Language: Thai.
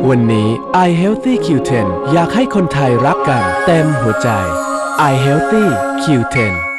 วันนี้ I Healthy Q10 อยากให้คนไทยรักกันเต็มหัวใจ I Healthy Q10